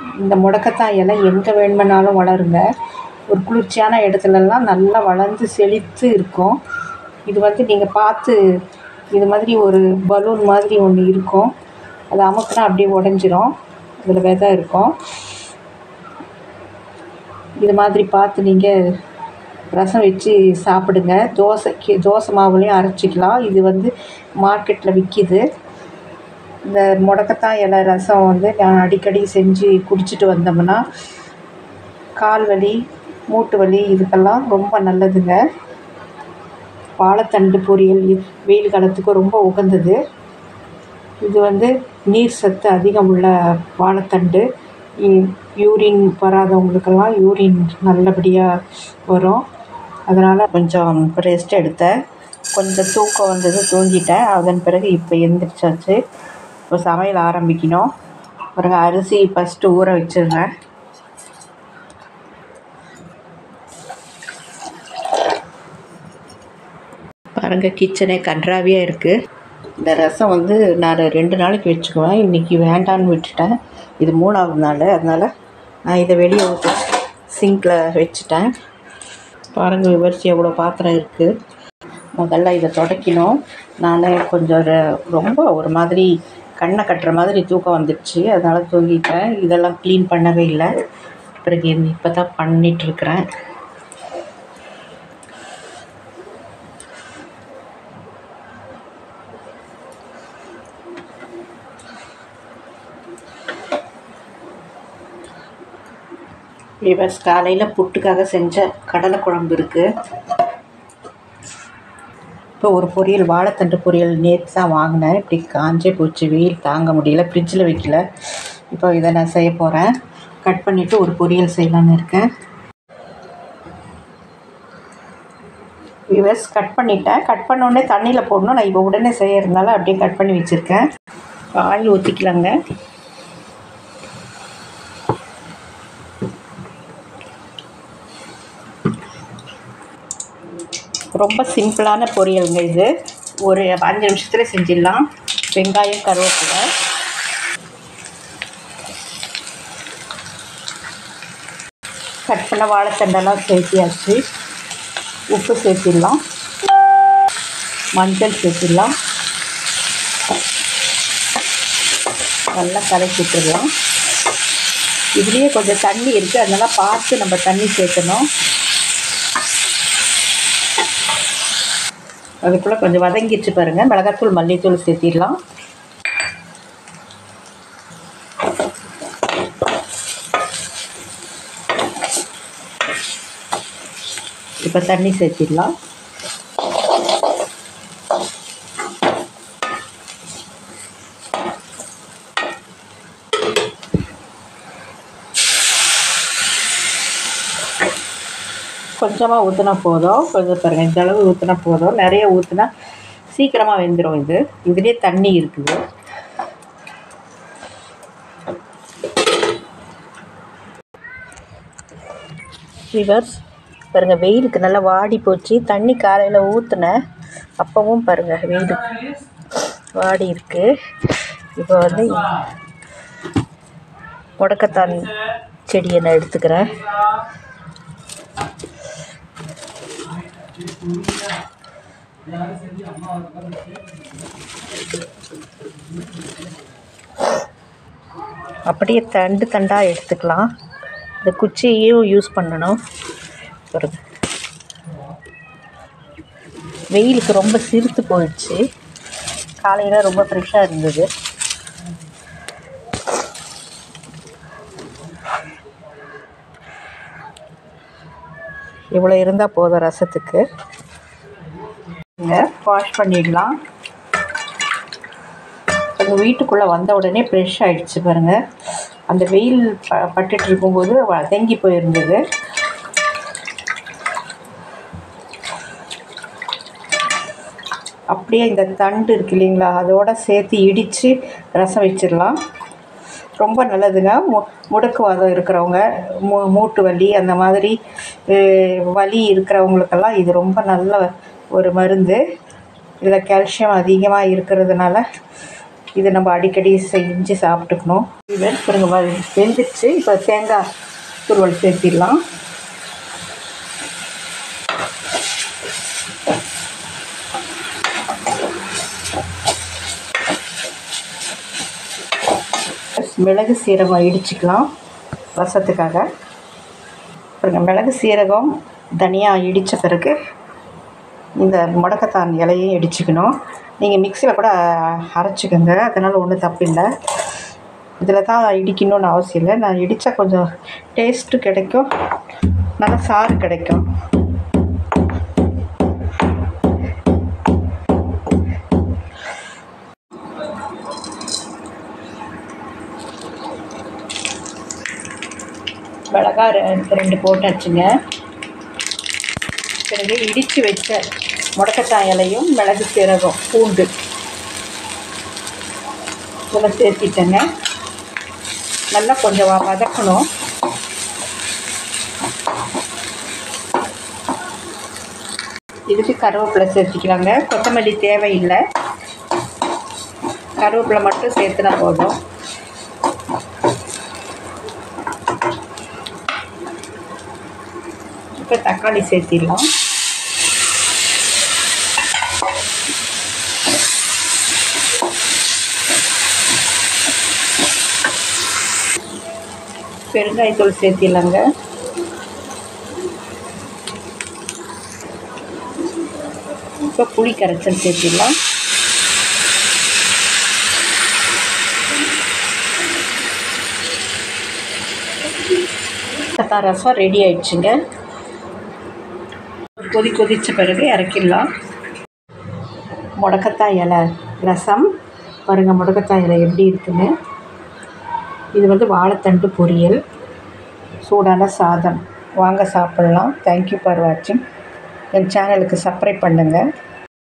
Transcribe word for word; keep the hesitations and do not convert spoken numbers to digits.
இந்த முடக்கத்தான் இலை எங்கே வேணுமென்னாலும் வளருங்க. ஒரு குளிர்ச்சியான இடத்துலலாம் நல்லா வளர்ந்து செழித்து இருக்கும். இது வந்து நீங்கள் பார்த்து இது மாதிரி ஒரு பலூன் மாதிரி ஒன்று இருக்கும். அதை அமுக்குனா அப்படியே உடஞ்சிரும். அதில் விதை இருக்கும். இது மாதிரி பார்த்து நீங்கள் ரசம் வச்சு சாப்பிடுங்க. தோசைக்கு தோசை மாவுலேயும் அரைச்சிக்கலாம். இது வந்து மார்க்கெட்டில் விற்கிது. இந்த முடக்கத்தான் இலை ரசம் வந்து நான் அடிக்கடி செஞ்சு குடிச்சிட்டு வந்தோம்னா கால் வலி, மூட்டு வலி இதுக்கெல்லாம் ரொம்ப நல்லதுங்க. வாழைத்தண்டு பொரியல் வெயில் காலத்துக்கு ரொம்ப உகந்தது. இது வந்து நீர் சத்து அதிகம் உள்ள வாழைத்தண்டு. யூரின் வராதவங்களுக்கெல்லாம் யூரின் நல்லபடியாக வரும். அதனால் கொஞ்சம் ரெஸ்ட் எடுத்தேன். கொஞ்சம் தூக்கம் வந்தது, தூங்கிட்டேன். அதன் பிறகு இப்போ எழுந்திரிச்சாச்சு. இப்போ சமையல் ஆரம்பிக்கணும். பிறகு அரிசி ஃபஸ்ட்டு ஊற வச்சிடுறேன். பாருங்கள், கிச்சனே கன்றாவியாக இருக்குது. இந்த ரசம் வந்து நான் ரெண்டு நாளைக்கு வச்சுக்குவேன். இன்றைக்கி வேண்டான்னு விட்டுட்டேன். இது மூணாவது நாள். அதனால் நான் இதை வெளியே ஊற்றி சிங்கில் வச்சுட்டேன். பாருங்கள் விவரிச்சு எவ்வளோ பாத்திரம் இருக்குது. முதல்ல இதை துடைக்கணும். நான் கொஞ்சம் ரொம்ப ஒரு மாதிரி கண்ணை கட்டுற மாதிரி தூக்கம் வந்துடுச்சு. அதனால் தூங்கிட்டேன். இதெல்லாம் க்ளீன் பண்ணவே இல்லை. பிறகு இப்போ தான் பண்ணிகிட்ருக்கிறேன். விவர்ஸ், காலையில் புட்டுக்காக செஞ்ச கடலை குழம்பு இருக்குது. இப்போ ஒரு பொரியல், வாழைத்தண்டு பொரியல் நேற்று தான் வாங்கினேன். இப்படி காஞ்சே போச்சு, வெயில் தாங்க முடியல, ஃப்ரிட்ஜில் வைக்கல. இப்போ இதை நான் செய்ய போகிறேன். கட் பண்ணிவிட்டு ஒரு பொரியல் செய்யலான்னு இருக்கேன். விவர்ஸ், கட் பண்ணிட்டேன். கட் பண்ணோடனே தண்ணியில் போடணும். நான் இப்போ உடனே செய்யறதுனால அப்படியே கட் பண்ணி வச்சுருக்கேன். ஆயில் ஊற்றிக்கலாங்க. ரொம்ப சிம்பிளான பொரியலுங்க இது. ஒரு அஞ்சு நிமிஷத்தில் செஞ்சிடலாம். வெங்காயம், கருவேப்பிலை, கட் பண்ண வாழைத்தண்டெல்லாம் சேர்த்தியாச்சு. உப்பு சேர்த்திடலாம். மஞ்சள் சேர்த்திடலாம். நல்லா கலக்கி விட்டுடலாம். இதுலேயே கொஞ்சம் தண்ணி இருக்குது. அதனால் பார்த்து நம்ம தண்ணி சேர்க்கணும். அதுக்குள்ளே கொஞ்சம் வதங்கிடுச்சு பாருங்கள். மிளகாத்தூள், மல்லித்தூள் சேர்த்திடலாம். இப்போ தண்ணி சேர்த்திடலாம். கொஞ்சமாக ஊற்றினா போதும். கொஞ்சம் பாருங்கள், இந்த அளவு ஊற்றினா போதும். நிறைய ஊற்றினா சீக்கிரமாக வெந்துடும். இது இதுலேயே தண்ணி இருக்குது. விவர்ஸ், பாருங்கள், வெயிலுக்கு நல்லா வாடி போச்சு. தண்ணி காலையில் ஊற்றினேன். அப்பவும் பாருங்கள் வெயில் வாடி இருக்குது. இப்போ வந்து முடக்கத்தான் செடியை நான் எடுத்துக்கிறேன். அப்படியே தண்டு தண்டாக எடுத்துக்கலாம். இந்த குச்சியையும் யூஸ் பண்ணணும். பாருங்க, வெயிலுக்கு ரொம்ப சிறுத்து போயிடுச்சு. காலையில் ரொம்ப ஃப்ரெஷ்ஷாக இருந்தது. இவ்வளோ இருந்தால் போதும் ரசத்துக்கு. வாஷ் பண்ணிடலாம். எங்கள் வீட்டுக்குள்ளே வந்த உடனே ஃப்ரெஷ் ஆகிடுச்சு பாருங்கள். அந்த வெயில் ப பட்டுட்டு இருக்கும்போது வதங்கி போயிருந்தது. அப்படியே இந்த தண்டு இருக்கு இல்லைங்களா, அதோடு சேர்த்து இடித்து ரசம் வச்சிடலாம். ரொம்ப நல்லதுங்க. மு முடக்குவாதம் இருக்கிறவங்க, மூ மூட்டு வலி அந்த மாதிரி வலி இருக்கிறவங்களுக்கெல்லாம் இது ரொம்ப நல்ல ஒரு மருந்து. இதில் கால்சியம் அதிகமாக இருக்கிறதுனால இது நம்ம அடிக்கடி செஞ்சு சாப்பிட்டுக்கணும். இது பாருங்க வெந்துடுச்சு. இப்போ தேங்காய் துருவல் சேர்த்திடலாம். மிளகு சீரகம் இடிச்சுக்கலாம் ரசத்துக்காக. பாருங்க மிளகு சீரகம் தனியாக இடித்த பிறகு இந்த முடக்கத்தான் இலையும் இடிச்சுக்கணும். நீங்கள் மிக்சியில் கூட அரைச்சிக்கோங்க, அதனால் ஒன்றும் தப்பில்லை. இதில் தான் இடிக்கணும்னு அவசியம் இல்லை. நான் இடித்தா கொஞ்சம் டேஸ்ட்டு கிடைக்கும், நல்லா சாறு கிடைக்கும். மிளகா ரெண்டு போட்டாச்சுங்க. பிறகு இடித்து வச்ச முடக்கத்தான் இலையும் மிளகு சீரகம் பூண்டு இதெல்லாம் சேர்த்திட்டேங்க. நல்லா கொஞ்சம் வதக்கணும். இதுக்கு கருவேப்பிலை சேர்த்திக்கலாங்க. கொத்தமல்லி தேவையில்லை, கருவேப்பிலை மட்டும் சேர்த்துனா போதும். இப்போ தக்காளி சேர்த்திடலாம். பெருங்காயத்தூள் சேர்த்திடலாங்க. இப்போ புளி கரைச்சல் சேர்த்திடலாம். முடக்கத்தான் ரசம் ரெடி ஆயிடுச்சுங்க. கொதி கொதித்த பிறகு இறக்கிடலாம். முடக்கத்தான் இலை ரசம் பாருங்கள், முடக்கத்தான் இலை எப்படி இருக்குன்னு. இது வந்து வாழைத்தண்டு பொரியல், சூடான சாதம். வாங்க சாப்பிட்லாம். தேங்க்யூ ஃபார் வாட்சிங். என் சேனலுக்கு சப்ஸ்கிரைப் பண்ணுங்கள்.